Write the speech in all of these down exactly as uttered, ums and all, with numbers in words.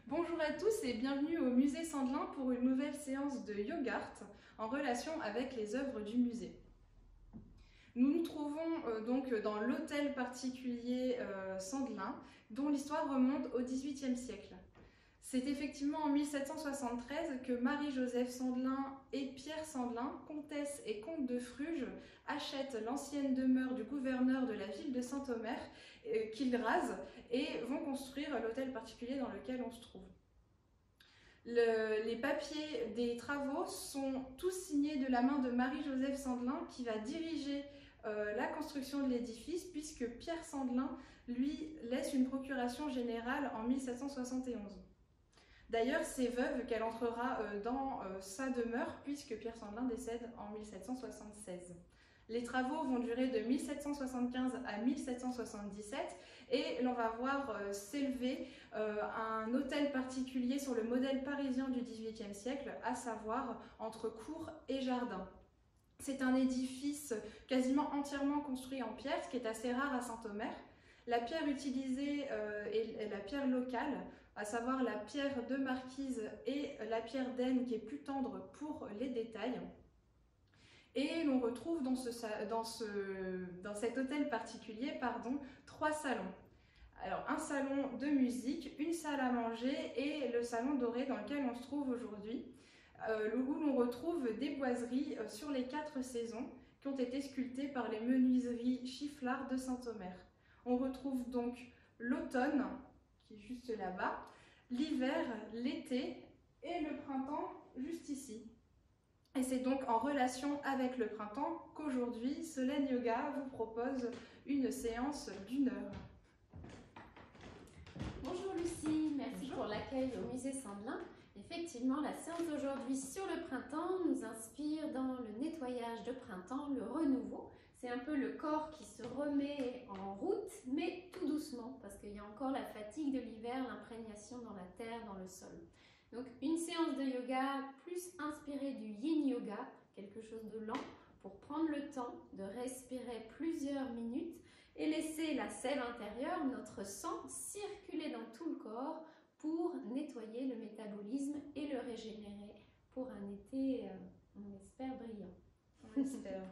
Bonjour à tous et bienvenue au musée Sandelin pour une nouvelle séance de yoga art en relation avec les œuvres du musée. Nous nous trouvons euh, donc dans l'hôtel particulier euh, Sandelin dont l'histoire remonte au dix-huitième siècle. C'est effectivement en mille sept cent soixante-treize que Marie-Joseph Sandelin et Pierre Sandelin, comtesse et comte de Fruges, achètent l'ancienne demeure du gouverneur de la ville de Saint-Omer, euh, qu'ils rasent et vont construire l'hôtel particulier dans lequel on se trouve. Le, les papiers des travaux sont tous signés de la main de Marie-Joseph Sandelin qui va diriger euh, la construction de l'édifice puisque Pierre Sandelin lui laisse une procuration générale en mille sept cent soixante et onze. D'ailleurs, c'est veuve qu'elle entrera euh, dans euh, sa demeure puisque Pierre Sandelin décède en mille sept cent soixante-seize. Les travaux vont durer de mille sept cent soixante-quinze à mille sept cent soixante-dix-sept et l'on va voir euh, s'élever euh, un hôtel particulier sur le modèle parisien du dix-huitième siècle, à savoir entre cour et jardin. C'est un édifice quasiment entièrement construit en pierre, ce qui est assez rare à Saint-Omer. La pierre utilisée euh, est la pierre locale, à savoir la pierre de marquise et la pierre d'aine qui est plus tendre pour les détails. Et l'on retrouve dans, ce, dans, ce, dans cet hôtel particulier pardon, trois salons. Alors, un salon de musique, une salle à manger et le salon doré dans lequel on se trouve aujourd'hui, euh, où l'on retrouve des boiseries euh, sur les quatre saisons qui ont été sculptées par les menuiseries Chifflard de Saint-Omer. On retrouve donc l'automne, qui est juste là-bas, l'hiver, l'été et le printemps juste ici. Et c'est donc en relation avec le printemps qu'aujourd'hui, Solène Yoga vous propose une séance d'une heure. Bonjour Lucie, merci Bonjour. Pour l'accueil au musée Sandelin. Effectivement, la séance d'aujourd'hui sur le printemps nous inspire dans le nettoyage de printemps, le renouveau. C'est un peu le corps qui se remet en route, mais tout doucement, parce qu'il y a encore la fatigue de l'hiver, l'imprégnation dans la terre, dans le sol. Donc une séance de yoga plus inspirée du yin yoga, quelque chose de lent, pour prendre le temps de respirer plusieurs minutes et laisser la sève intérieure, notre sang, circuler dans tout le corps pour nettoyer le métabolisme et le régénérer pour un été, euh, on espère, brillant. On espère.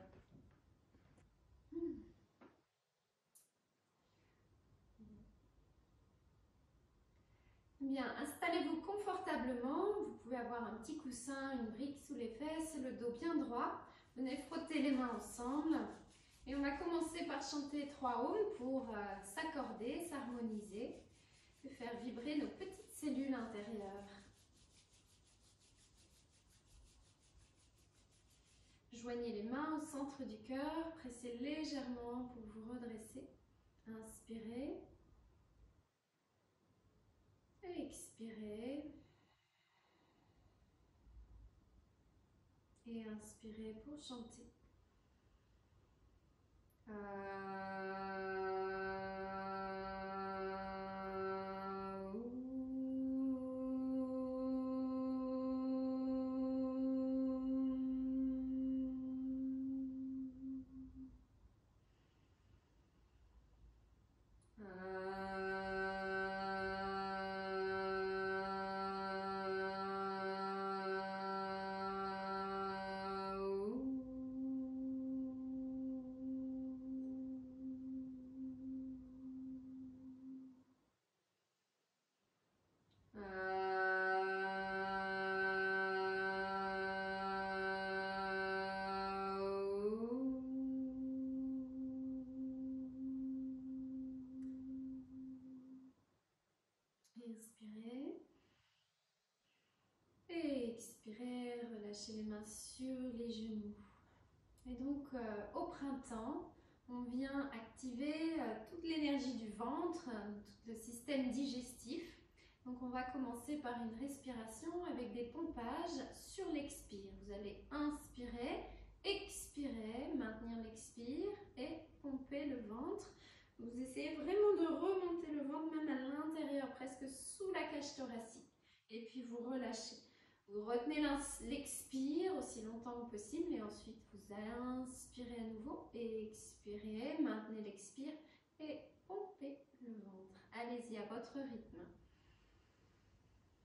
Bien, installez-vous confortablement. Vous pouvez avoir un petit coussin, une brique sous les fesses, le dos bien droit. Venez frotter les mains ensemble. Et on va commencer par chanter trois ohms pour euh, s'accorder, s'harmoniser et faire vibrer nos petites cellules intérieures. Joignez les mains au centre du cœur, pressez légèrement pour vous redresser. Inspirez. Expirez. Et inspirez pour chanter. Inspirez. Et expirez, relâchez les mains sur les genoux. Et donc, euh, au printemps, on vient activer euh, toute l'énergie du ventre, euh, tout le système digestif. Donc, on va commencer par une respiration avec des pompages sur l'expire. Vous allez inspirer, expirer, maintenir l'expire et pomper le ventre. Vous essayez vraiment de remonter le ventre, même à l'intérieur, presque sous la cage thoracique. Et puis, vous relâchez. Vous retenez l'expire aussi longtemps que possible et ensuite vous inspirez à nouveau et expirez, maintenez l'expire et pompez le ventre. Allez-y à votre rythme.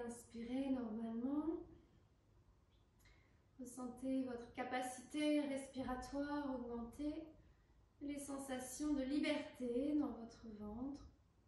inspirez normalement. Ressentez votre capacité respiratoire augmenter, les sensations de liberté dans votre ventre.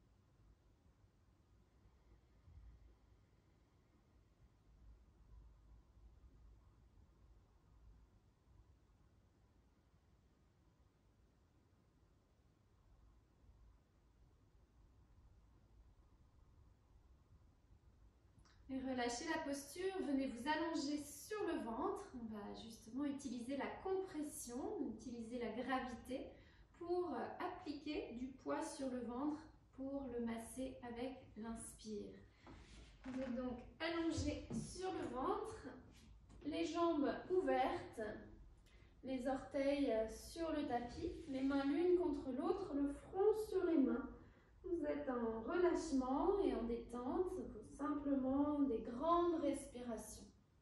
Et relâchez la posture, venez vous allonger sur le ventre. On va justement utiliser la compression, utiliser la gravité pour appliquer du poids sur le ventre pour le masser avec l'inspire. Vous êtes donc allongé sur le ventre, les jambes ouvertes, les orteils sur le tapis, les mains l'une contre l'autre, le front sur les mains. Vous êtes en relâchement et en détente, simplement des grandes respirations.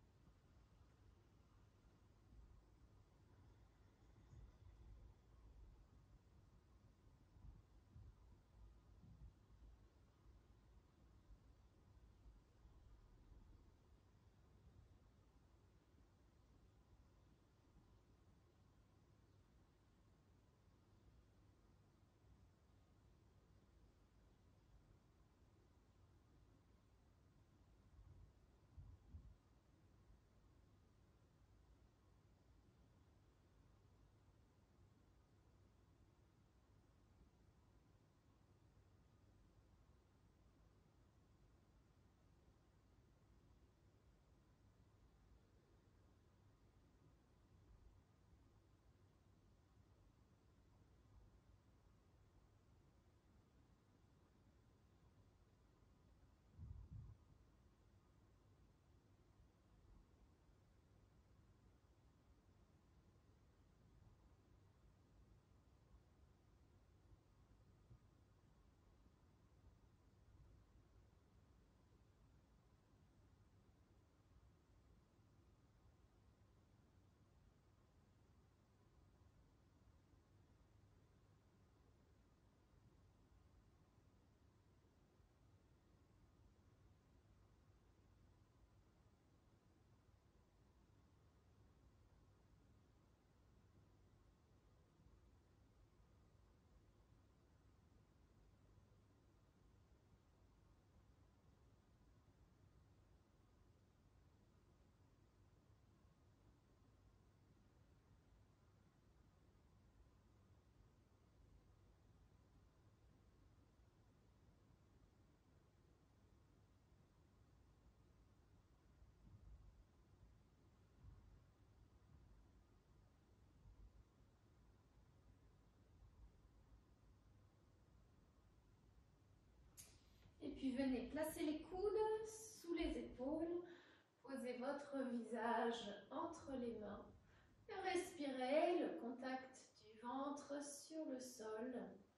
Et puis venez placer les coudes sous les épaules, posez votre visage entre les mains et respirez le contact du ventre sur le sol.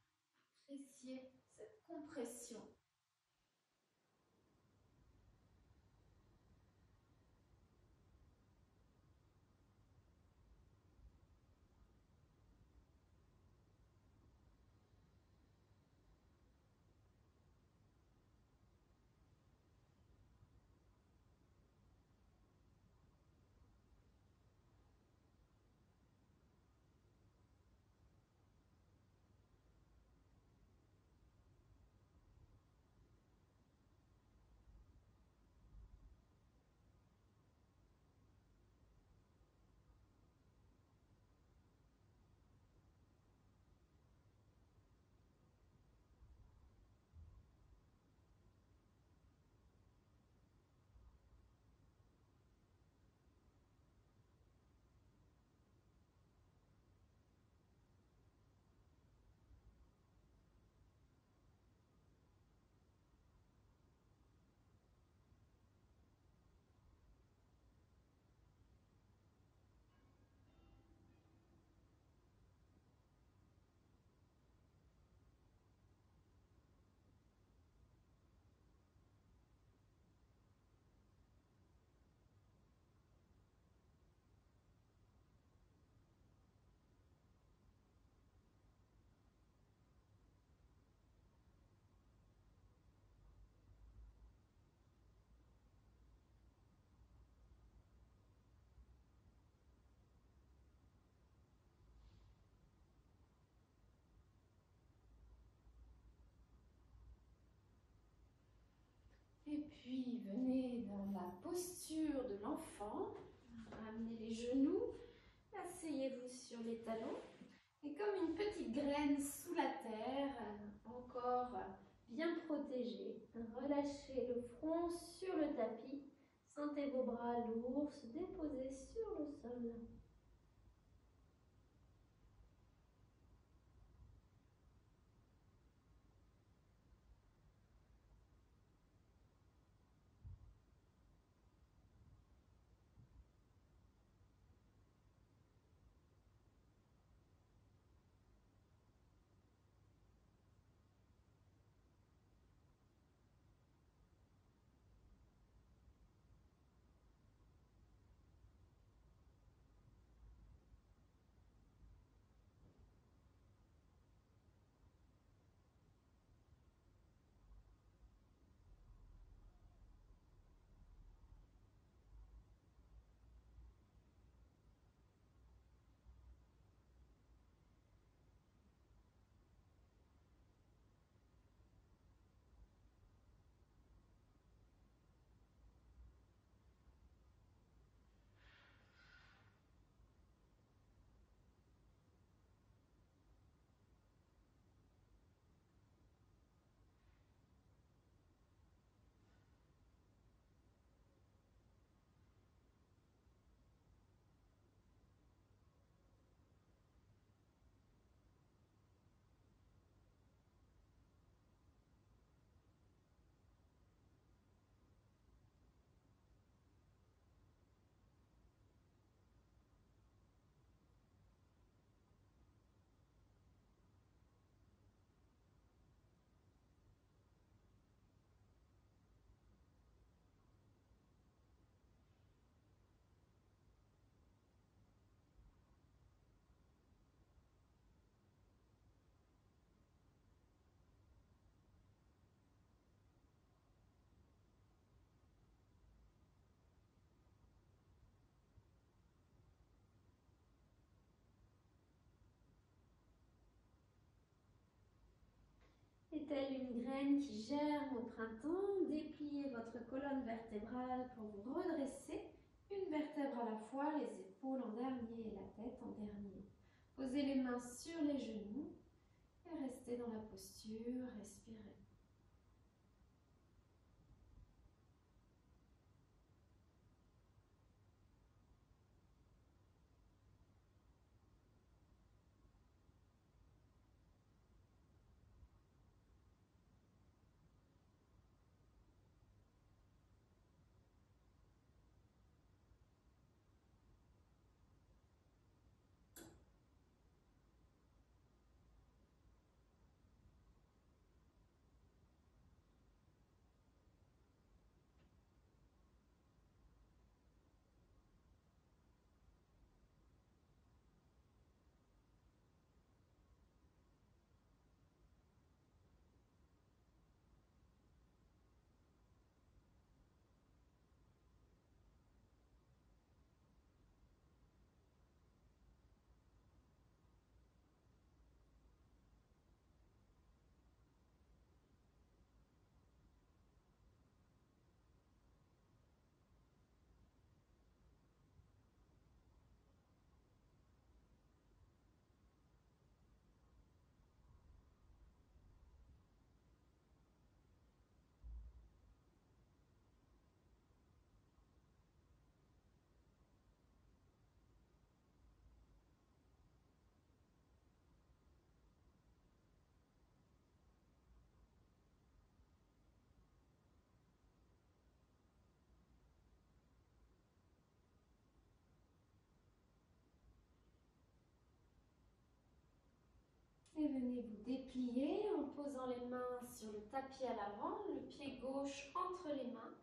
Appréciez cette compression. Puis venez dans la posture de l'enfant. Ramenez les genoux. Asseyez-vous sur les talons. Et comme une petite graine sous la terre, encore bien protégée, relâchez le front sur le tapis. Sentez vos bras lourds se déposer sur le sol. Et telle une graine qui germe au printemps, dépliez votre colonne vertébrale pour vous redresser, une vertèbre à la fois, les épaules en dernier et la tête en dernier. Posez les mains sur les genoux et restez dans la posture, respirez. Et venez vous déplier en posant les mains sur le tapis à l'avant, le pied gauche entre les mains.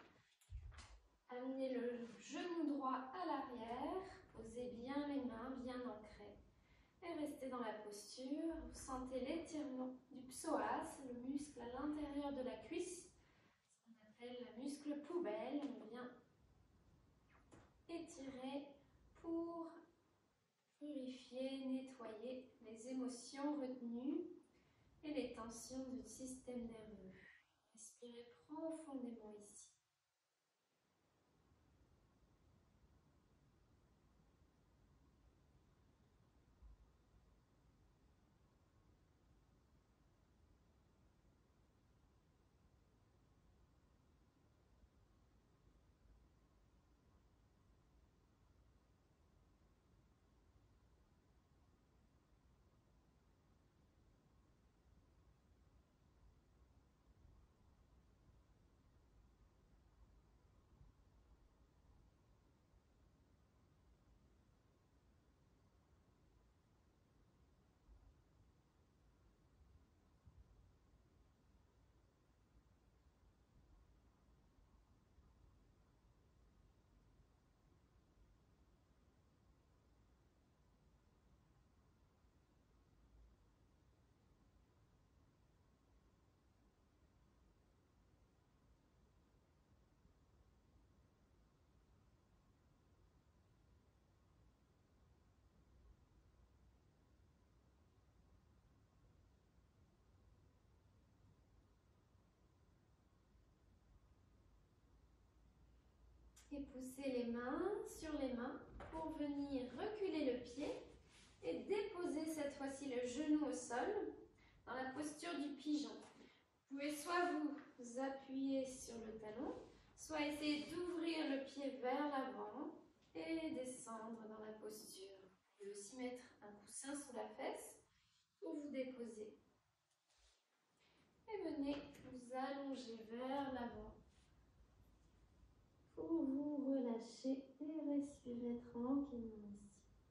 Amenez le genou droit à l'arrière, posez bien les mains, bien ancrées. Et restez dans la posture. Vous sentez l'étirement du psoas, le muscle à l'intérieur de la cuisse, ce qu'on appelle le muscle poubelle. On vient étirer pour purifier, nettoyer les émotions retenues et les tensions du système nerveux. Respirez profondément ici. Et poussez les mains sur les mains pour venir reculer le pied et déposer cette fois-ci le genou au sol dans la posture du pigeon. Vous pouvez soit vous appuyer sur le talon, soit essayer d'ouvrir le pied vers l'avant et descendre dans la posture. Vous pouvez aussi mettre un coussin sous la fesse pour vous déposer. Et venez vous allonger vers l'avant pour vous relâcher et respirer tranquillement ici.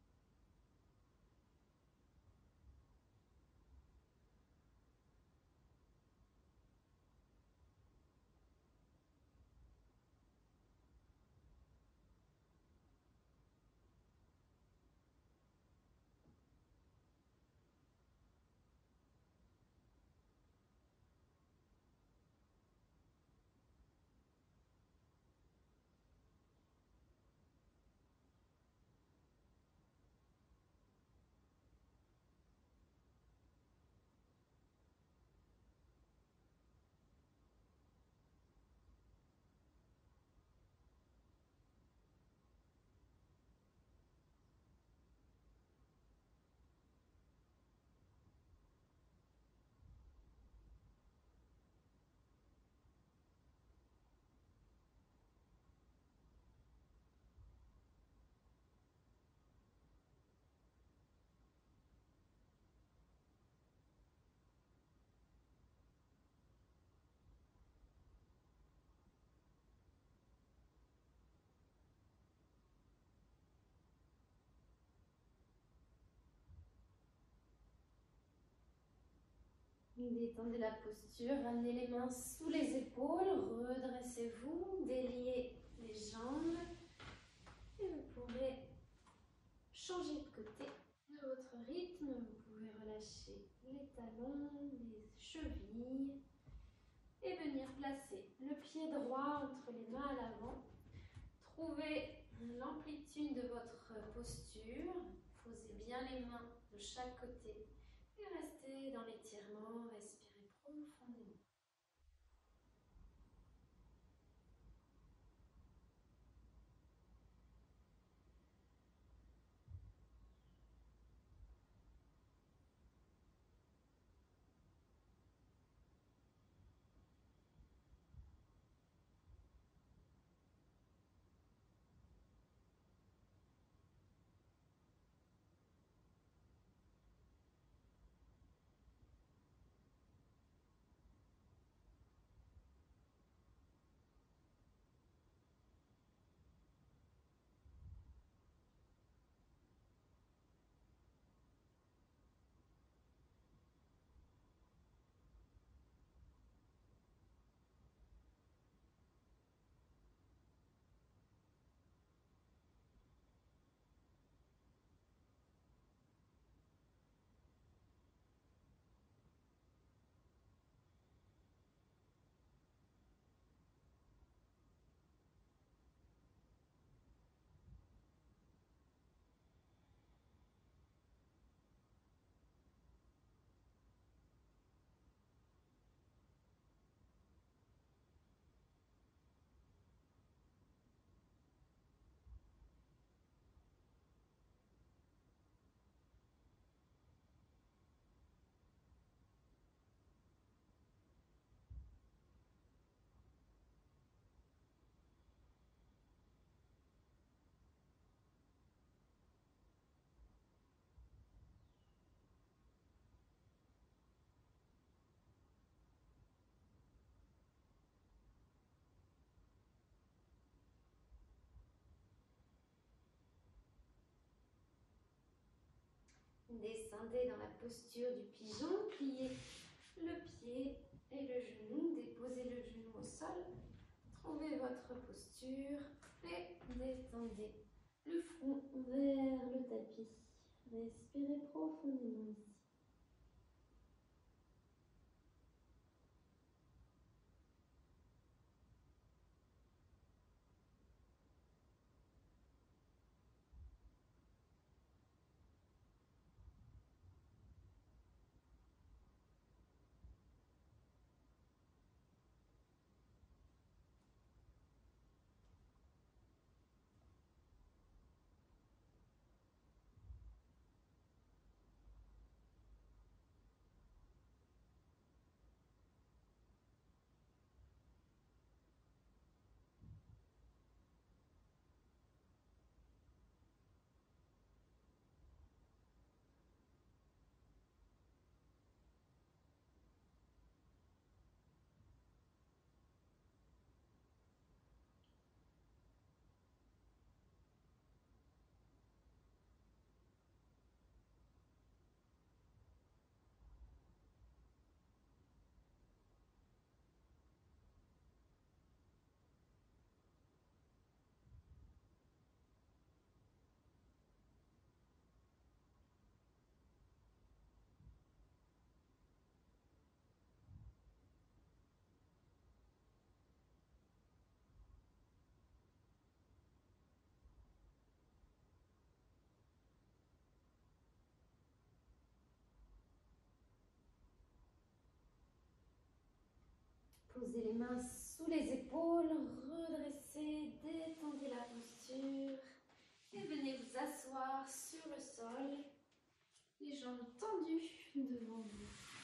Détendez la posture, ramenez les mains sous les épaules, redressez-vous, déliez les jambes et vous pourrez changer de côté de votre rythme. Vous pouvez relâcher les talons, les chevilles et venir placer le pied droit entre les mains à l'avant. Trouvez l'amplitude de votre posture, posez bien les mains de chaque côté. Et restez dans l'étirement, respirez profondément. Descendez dans la posture du pigeon, pliez le pied et le genou, déposez le genou au sol, trouvez votre posture et détendez le front vers le tapis. Respirez profondément ici. Posez les mains sous les épaules, redressez, détendez la posture et venez vous asseoir sur le sol, les jambes tendues devant vous.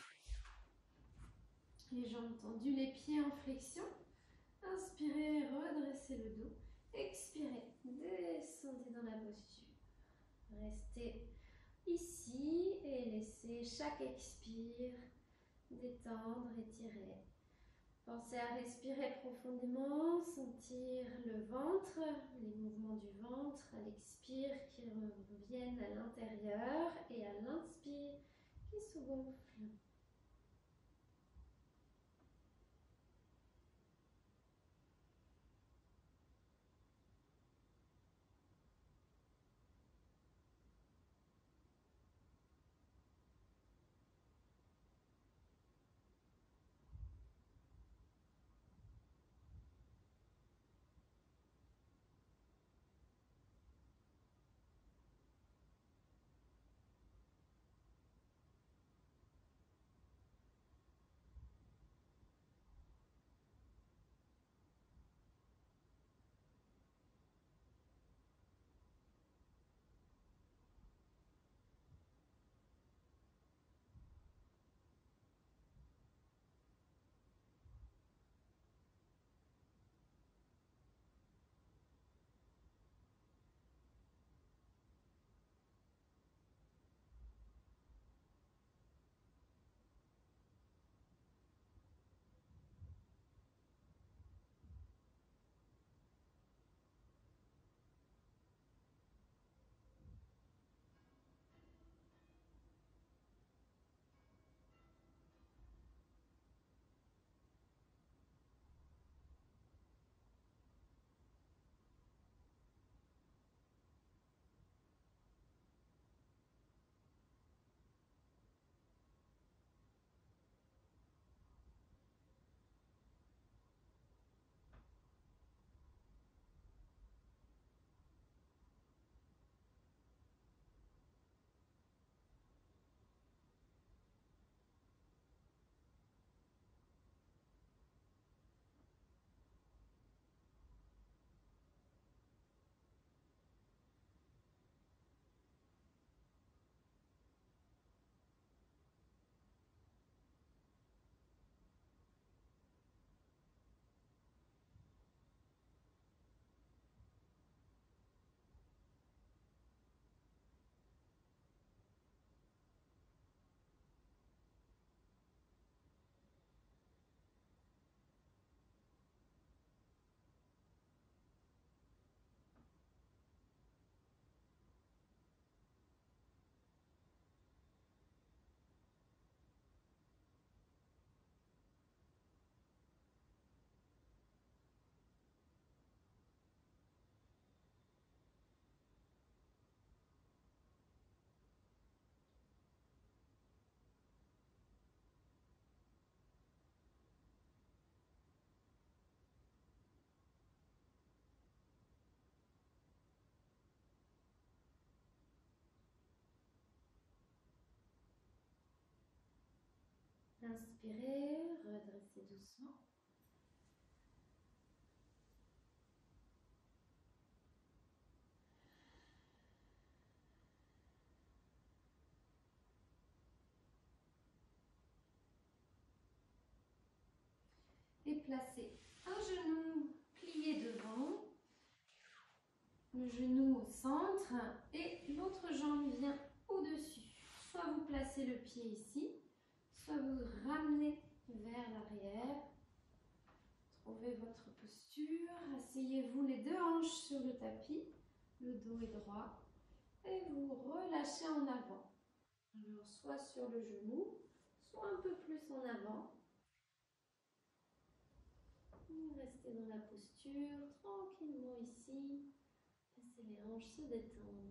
Les jambes tendues, les pieds en flexion. Inspirez, redressez le dos. Expirez, descendez dans la posture. Restez ici et laissez chaque expire détendre, étirer. Pensez à respirer profondément, sentir le ventre, les mouvements du ventre à l'expire qui reviennent à l'intérieur et à l'inspire qui se gonflent. Inspirez, redressez doucement. Et placez un genou plié devant, le genou au centre et l'autre jambe vient au-dessus. Soit vous placez le pied ici, soit vous ramenez vers l'arrière. Trouvez votre posture, asseyez-vous les deux hanches sur le tapis, le dos est droit et vous relâchez en avant. Alors soit sur le genou, soit un peu plus en avant. Restez dans la posture, tranquillement ici. Laissez les hanches se détendre.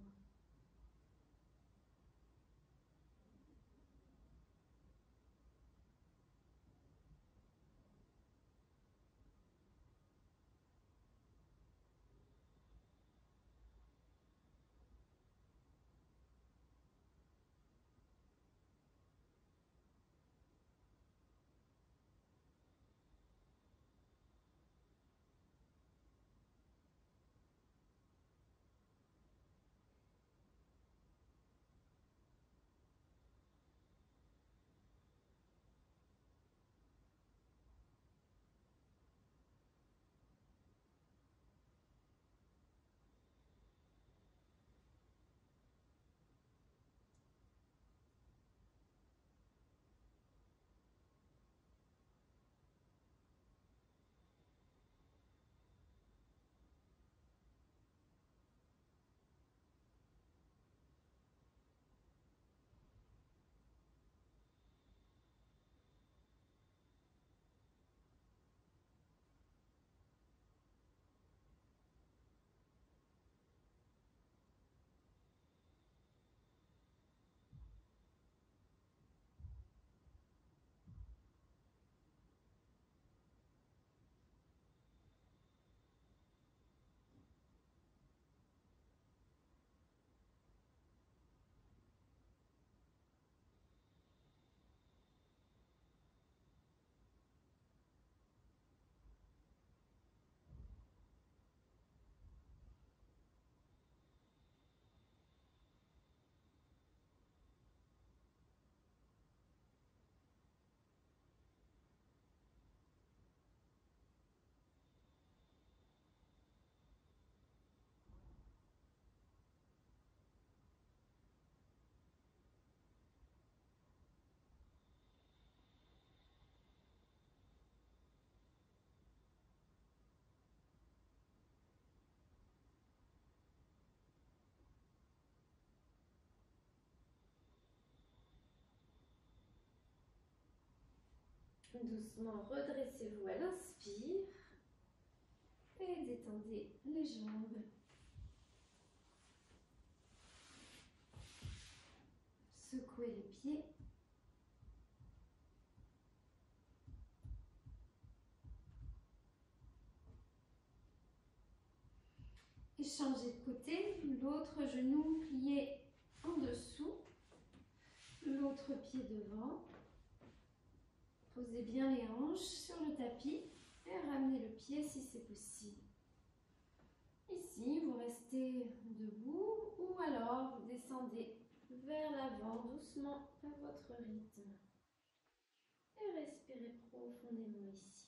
Doucement, redressez-vous à l'inspire et détendez les jambes. Secouez les pieds. Et changez de côté, l'autre genou plié en dessous, l'autre pied devant. Posez bien les hanches sur le tapis et ramenez le pied si c'est possible. Ici, vous restez debout ou alors vous descendez vers l'avant doucement à votre rythme. Et respirez profondément ici.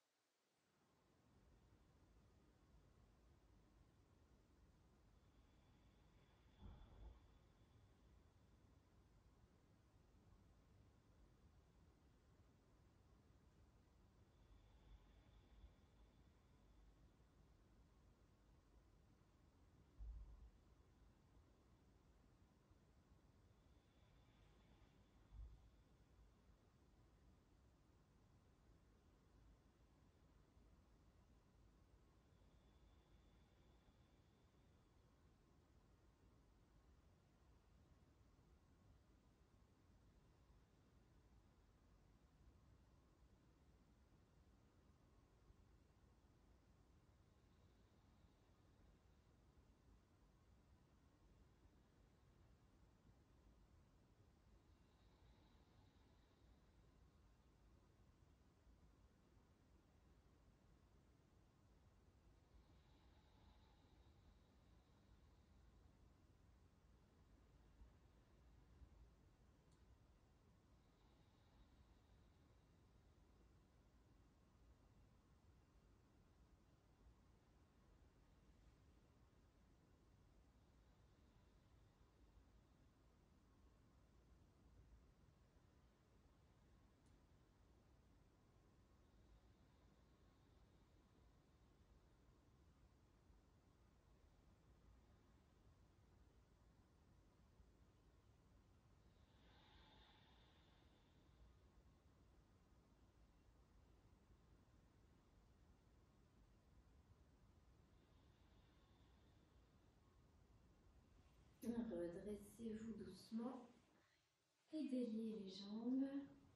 Redressez-vous doucement et déliez les jambes.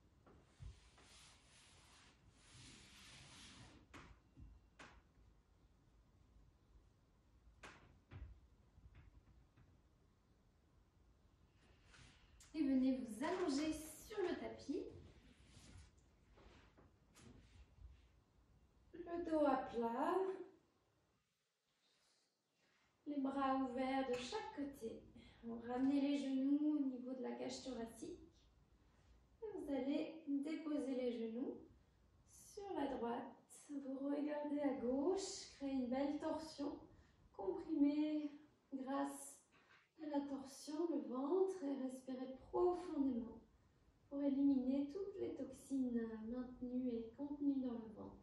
Et venez vous allonger sur le tapis. Le dos à plat. Les bras ouverts de chaque côté. Vous ramenez les genoux au niveau de la cage thoracique. Et vous allez déposer les genoux sur la droite. Vous regardez à gauche, créez une belle torsion. Comprimez grâce à la torsion le ventre et respirez profondément pour éliminer toutes les toxines maintenues et contenues dans le ventre.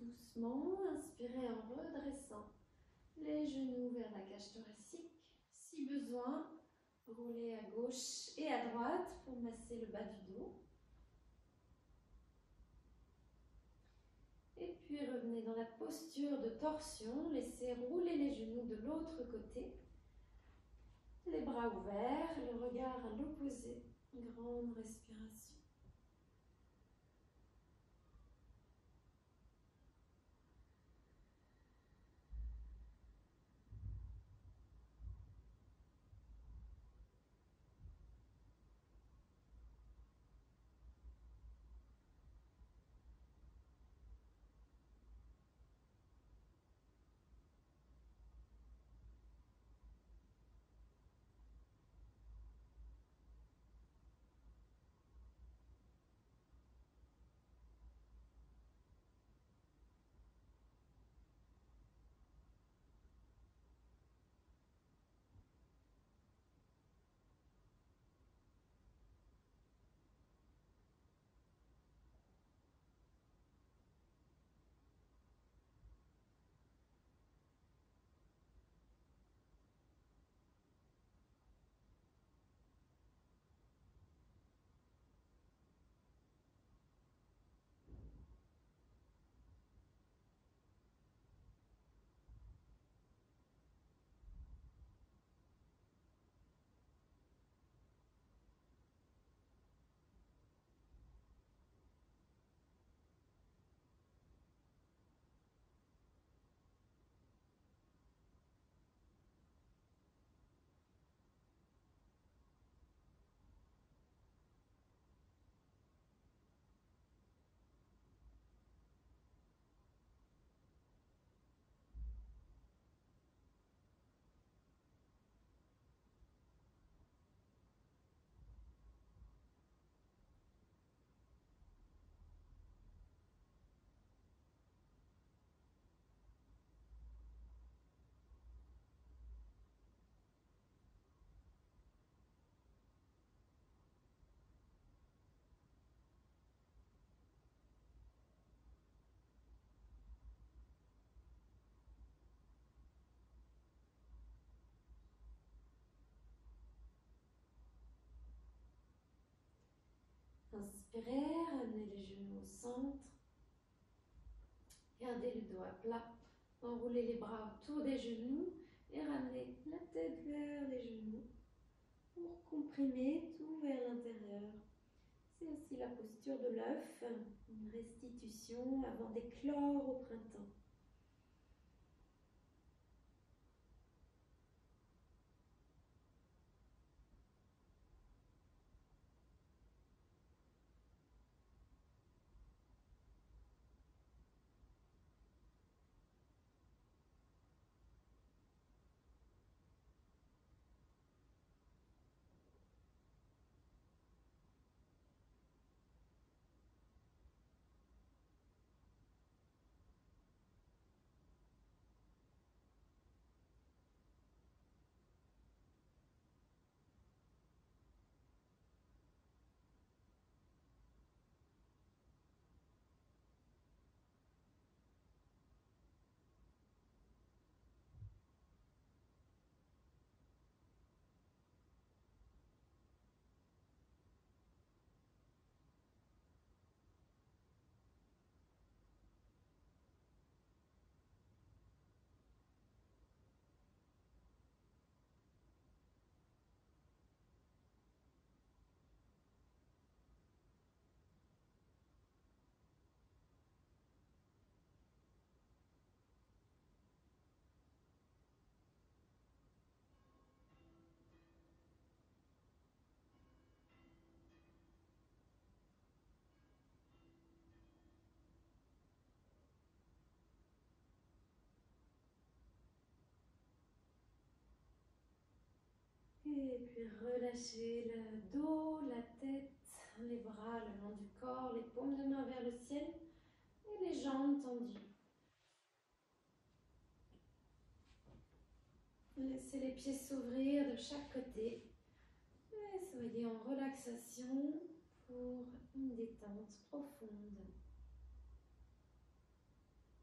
doucement, inspirez en redressant les genoux vers la cage thoracique. Si besoin, roulez à gauche et à droite pour masser le bas du dos. Et puis revenez dans la posture de torsion, laissez rouler les genoux de l'autre côté. Les bras ouverts, le regard à l'opposé, grande respiration. Inspirez, ramenez les genoux au centre. Gardez le dos à plat. Enroulez les bras autour des genoux et ramenez la tête vers les genoux pour comprimer tout vers l'intérieur. C'est aussi la posture de l'œuf, une restitution avant d'éclore au printemps. Et puis relâchez le dos, la tête, les bras le long du corps, les paumes de main vers le ciel et les jambes tendues. Laissez les pieds s'ouvrir de chaque côté et soyez en relaxation pour une détente profonde.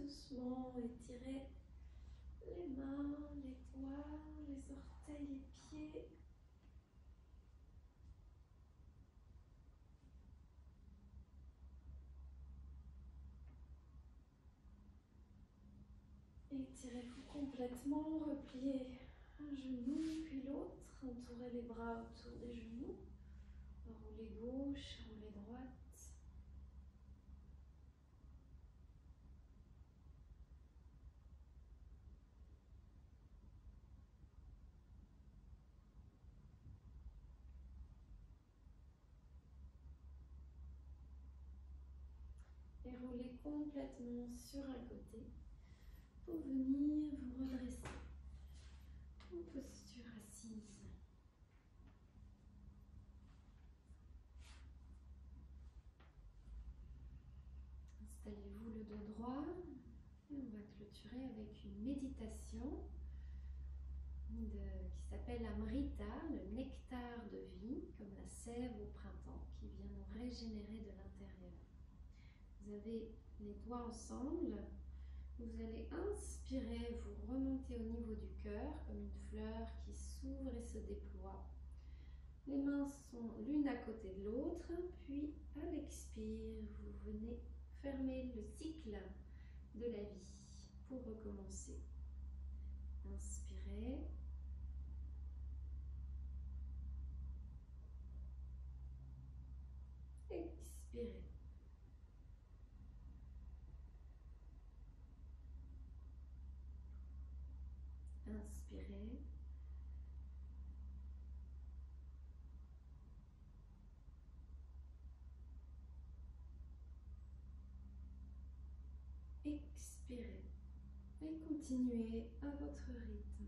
doucement étirer les mains, les doigts, les orteils, les pieds. Étirez-vous complètement, repliez un genou puis l'autre, entourez les bras autour des genoux, roulez gauche, roulez droite. Et roulez complètement sur un côté pour venir vous redresser en posture assise. Installez-vous le dos droit et on va clôturer avec une méditation de- qui s'appelle Amrita, le nectar de vie, comme la sève au printemps qui vient nous régénérer de l'intérieur. Vous avez les doigts ensemble, vous allez inspirer, vous remontez au niveau du cœur comme une fleur qui s'ouvre et se déploie. Les mains sont l'une à côté de l'autre, puis à l'expire, vous venez fermer le cycle de la vie pour recommencer. Inspirez. Expirez. Inspirez. Expirez. Et continuez à votre rythme.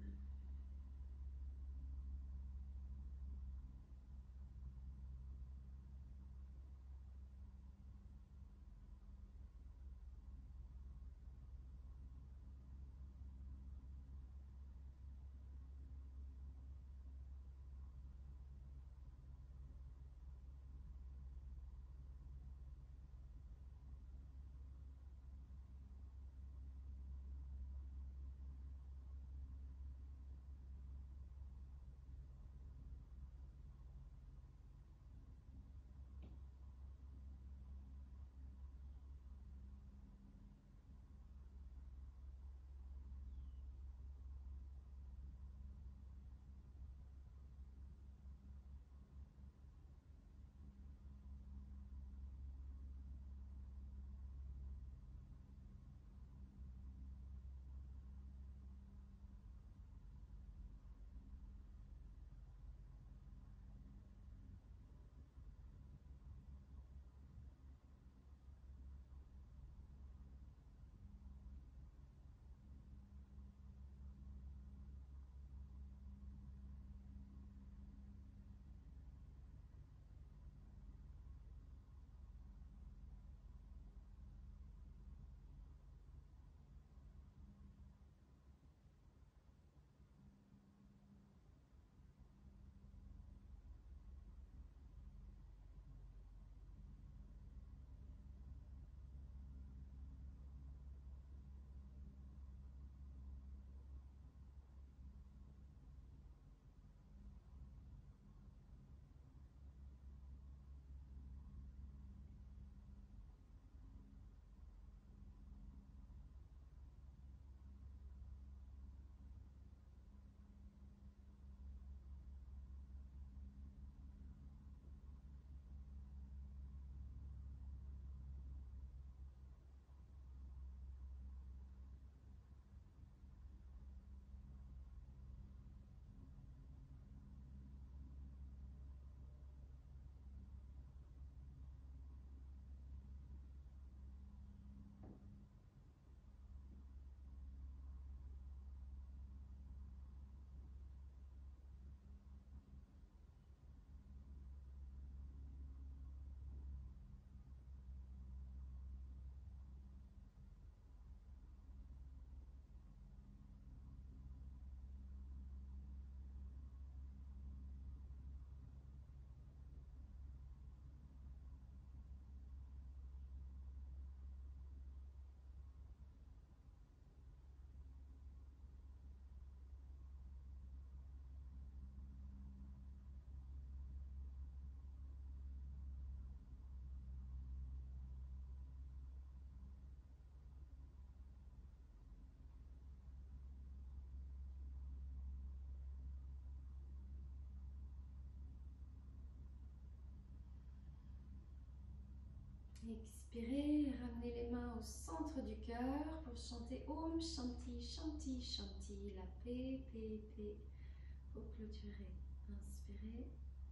Expirez, ramenez les mains au centre du cœur pour chanter Om Shanti Shanti Shanti, la paix, paix, paix. Pour clôturer, inspirez.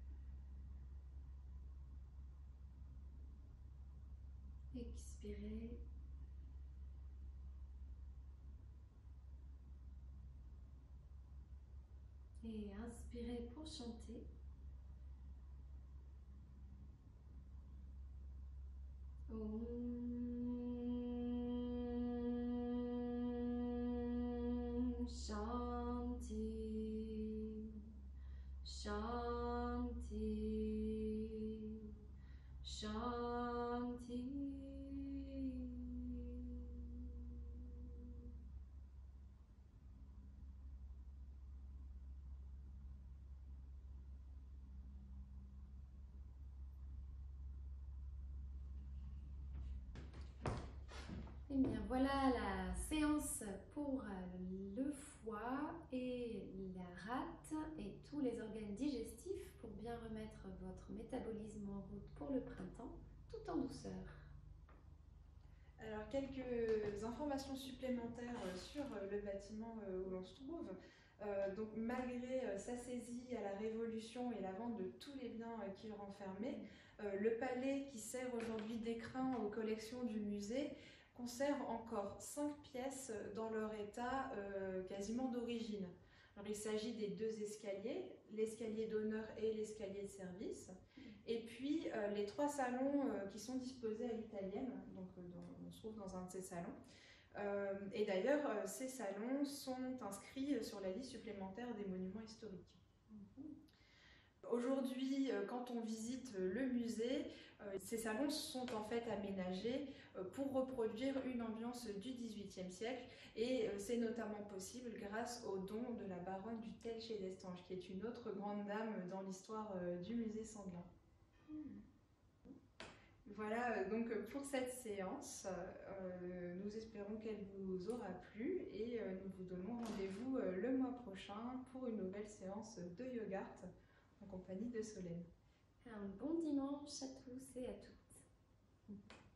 Expirez. Et inspirez pour chanter. Om Shanti Shanti Shanti. Eh bien, voilà la séance pour le foie et la rate et tous les organes digestifs pour bien remettre votre métabolisme en route pour le printemps, tout en douceur. Alors, quelques informations supplémentaires sur le bâtiment où l'on se trouve. Euh, donc, malgré euh, sa saisie à la Révolution et la vente de tous les biens euh, qu'il renfermait, euh, le palais qui sert aujourd'hui d'écrin aux collections du musée conserve encore cinq pièces dans leur état euh, quasiment d'origine. Alors, il s'agit des deux escaliers, l'escalier d'honneur et l'escalier de service, et puis euh, les trois salons euh, qui sont disposés à l'italienne, donc euh, dans, on se trouve dans un de ces salons. Euh, et d'ailleurs, euh, ces salons sont inscrits sur la liste supplémentaire des monuments historiques. Mm-hmm. Aujourd'hui, euh, quand on visite le musée, euh, ces salons sont en fait aménagés euh, pour reproduire une ambiance du dix-huitième siècle, et euh, c'est notamment possible grâce au don de la baronne du Tel chez d'Estanges, qui est une autre grande dame dans l'histoire euh, du musée Sanglin. Mm. Voilà donc pour cette séance, euh, nous espérons qu'elle vous aura plu et euh, nous vous donnons rendez-vous euh, le mois prochain pour une nouvelle séance de Yogart en compagnie de Solène. Un bon dimanche à tous et à toutes.